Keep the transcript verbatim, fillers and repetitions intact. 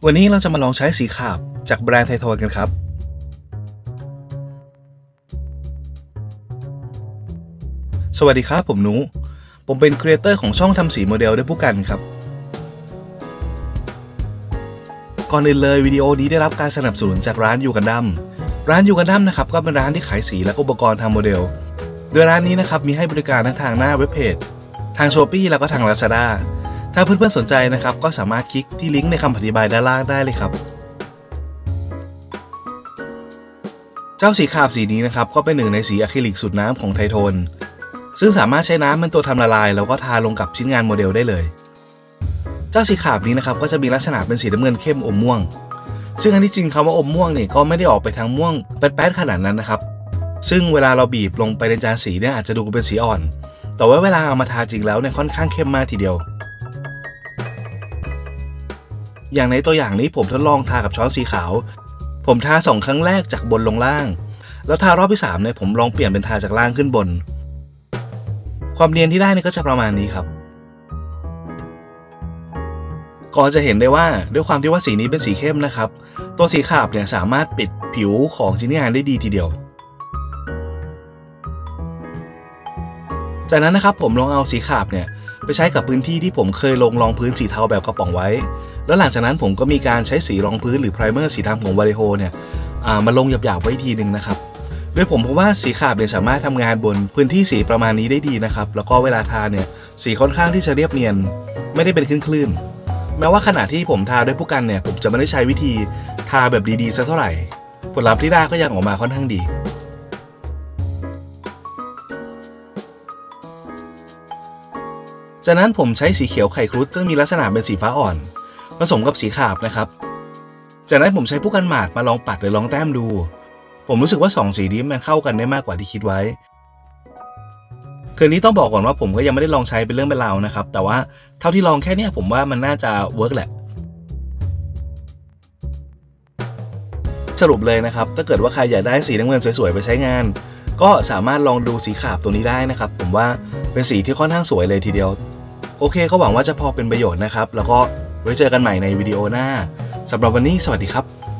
วันนี้เราจะมาลองใช้สีขาบจากแบรนด์ไทโทนกันครับสวัสดีครับผมนุผมเป็นครีเอเตอร์ของช่องทำสีโมเดลด้วยผู้กันครับก่อนอื่นเลยวิดีโอนี้ได้รับการสนับสนุนจากร้านยูกันดัมร้านยูกันดัมนะครับก็เป็นร้านที่ขายสีและอุปกรณ์ทำโมเดลโดยร้านนี้นะครับมีให้บริการทั้งทางหน้าเว็บเพจทาง Shopee แล้วก็ทาง Lazada ถ้าเพื่อนๆสนใจนะครับก็สามารถคลิกที่ลิงก์ในคำอธิบายด้านล่างได้เลยครับเจ้าสีขาบสีนี้นะครับก็เป็นหนึ่งในสีอะคริลิกสูตรน้ำของไทโทนซึ่งสามารถใช้น้ำเป็นตัวทำละลายแล้วก็ทาลงกับชิ้นงานโมเดลได้เลยเจ้าสีขาบนี้นะครับก็จะมีลักษณะเป็นสีน้ำเงินเข้มอมม่วงซึ่งอันที่จริงคำว่าอมม่วงเนี่ยก็ไม่ได้ออกไปทางม่วงแป๊ดๆขนาดนั้นนะครับซึ่งเวลาเราบีบลงไปในจานสีเนี่ยอาจจะดูเป็นสีอ่อนแต่ว่าเวลาเอามาทาจริงแล้วเนี่ยค่อนข้างเข้มมากทีเดียวอย่างในตัวอย่างนี้ผมทดลองทากับช้อนสีขาวผมทาสองครั้งแรกจากบนลงล่างแล้วทารอบที่สามเนี่ยผมลองเปลี่ยนเป็นทาจากล่างขึ้นบนความเนียนที่ได้นี่ก็จะประมาณนี้ครับก็จะเห็นได้ว่าด้วยความที่ว่าสีนี้เป็นสีเข้มนะครับตัวสีขาบเนี่ยสามารถปิดผิวของชิ้นงานได้ดีทีเดียวจากนั้นนะครับผมลองเอาสีขาบเนี่ยไปใช้กับพื้นที่ที่ผมเคยลงรองพื้นสีเทาแบบกระป๋องไว้แล้วหลังจากนั้นผมก็มีการใช้สีรองพื้นหรือไพรเมอร์สีดำของวาริโฮเนี่ยมาลงหยาบๆไว้ทีหนึ่งนะครับโดยผมพบว่าสีขาบเนี่ยสามารถทำงานบนพื้นที่สีประมาณนี้ได้ดีนะครับแล้วก็เวลาทาเนี่ยสีค่อนข้างที่จะเรียบเนียนไม่ได้เป็นคลื่นๆแม้ว่าขณะที่ผมทาด้วยผู้กันเนี่ยผมจะไม่ได้ใช้วิธีทาแบบดีๆสักเท่าไหร่ผลลัพธ์ที่ได้ก็ยังออกมาค่อนข้างดีจากนั้นผมใช้สีเขียวไข่ครุฑซึ่งมีลักษณะเป็นสีฟ้าอ่อนผสมกับสีขาบนะครับจากนั้นผมใช้ผู้กันหมาดมาลองปัดหรือลองแต้มดูผมรู้สึกว่าสองสีนี้มันเข้ากันได้มากกว่าที่คิดไว้คืนนี้ต้องบอกก่อนว่าผมก็ยังไม่ได้ลองใช้เป็นเรื่องเป็นราวนะครับแต่ว่าเท่าที่ลองแค่นี้ผมว่ามันน่าจะเวิร์กแหละสรุปเลยนะครับถ้าเกิดว่าใครอยากได้สีน้ำเงินสวยๆไปใช้งานก็สามารถลองดูสีขาบตัวนี้ได้นะครับผมว่าเป็นสีที่ค่อนข้างสวยเลยทีเดียวโอเคก็หวังว่าจะพอเป็นประโยชน์นะครับแล้วก็ไว้เจอกันใหม่ในวิดีโอหน้าสำหรับวันนี้สวัสดีครับ